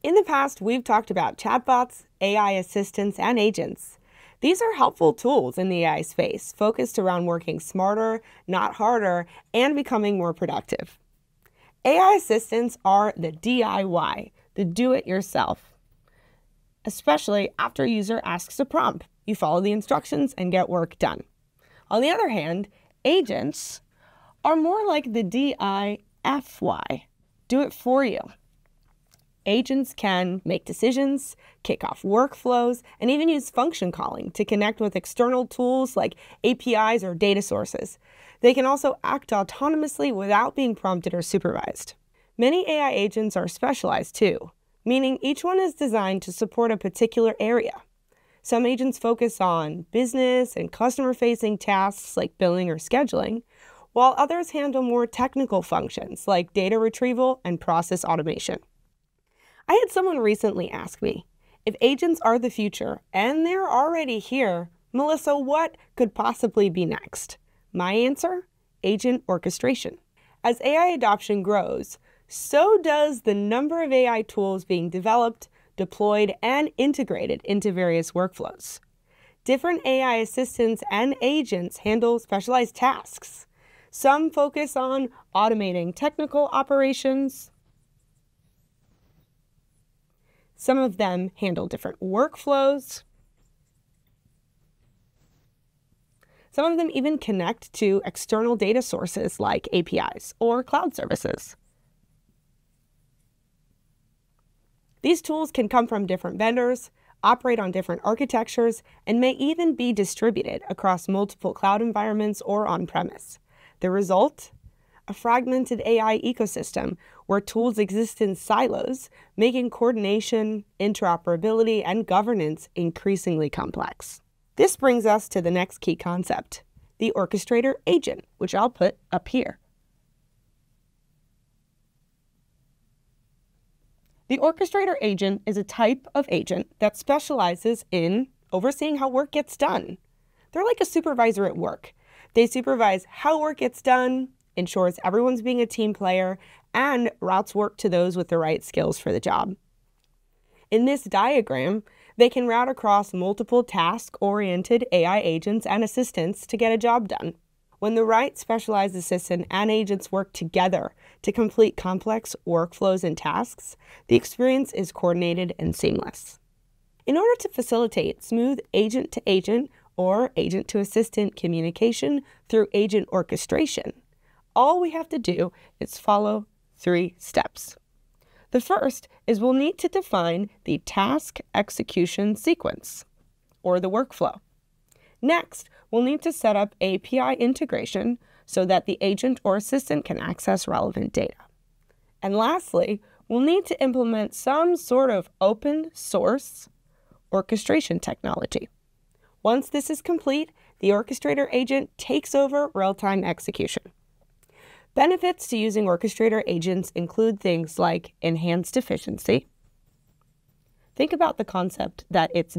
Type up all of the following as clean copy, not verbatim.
In the past, we've talked about chatbots, AI assistants, and agents. These are helpful tools in the AI space, focused around working smarter, not harder, and becoming more productive. AI assistants are the DIY, the do-it-yourself. Especially after a user asks a prompt, you follow the instructions and get work done. On the other hand, agents are more like the DIFY, do it for you. Agents can make decisions, kick off workflows, and even use function calling to connect with external tools like APIs or data sources. They can also act autonomously without being prompted or supervised. Many AI agents are specialized too, meaning each one is designed to support a particular area. Some agents focus on business and customer-facing tasks like billing or scheduling, while others handle more technical functions like data retrieval and process automation. I had someone recently ask me, if agents are the future and they're already here, Melissa, what could possibly be next? My answer? Agent orchestration. As AI adoption grows, so does the number of AI tools being developed, deployed, and integrated into various workflows. Different AI assistants and agents handle specialized tasks. Some focus on automating technical operations. Some of them handle different workflows. Some of them even connect to external data sources like APIs or cloud services. These tools can come from different vendors, operate on different architectures, and may even be distributed across multiple cloud environments or on-premise. The result? A fragmented AI ecosystem where tools exist in silos, making coordination, interoperability, and governance increasingly complex. This brings us to the next key concept, the Orchestrator Agent, which I'll put up here. The Orchestrator Agent is a type of agent that specializes in overseeing how work gets done. They're like a supervisor at work. They supervise how work gets done, ensures everyone's being a team player, and routes work to those with the right skills for the job. In this diagram, they can route across multiple task-oriented AI agents and assistants to get a job done. When the right specialized assistant and agents work together to complete complex workflows and tasks, the experience is coordinated and seamless. In order to facilitate smooth agent-to-agent or agent-to-assistant communication through agent orchestration, all we have to do is follow 3 steps. The first is we'll need to define the task execution sequence, or the workflow. Next, we'll need to set up API integration so that the agent or assistant can access relevant data. And lastly, we'll need to implement some sort of open source orchestration technology. Once this is complete, the Orchestrator Agent takes over real-time execution. Benefits to using Orchestrator agents include things like enhanced efficiency. Think about the concept that it's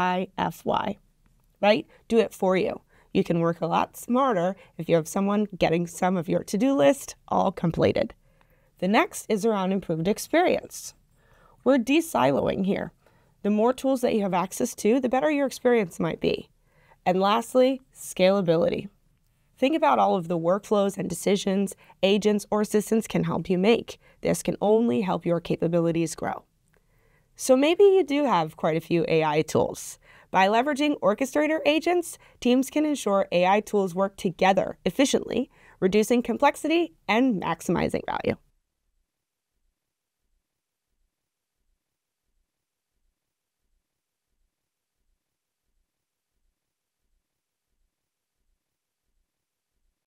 DIFY, right? Do it for you. You can work a lot smarter if you have someone getting some of your to-do list all completed. The next is around improved experience. We're de-siloing here. The more tools that you have access to, the better your experience might be. And lastly, scalability. Think about all of the workflows and decisions agents or assistants can help you make. This can only help your capabilities grow. So maybe you do have quite a few AI tools. By leveraging Orchestrator agents, teams can ensure AI tools work together efficiently, reducing complexity and maximizing value.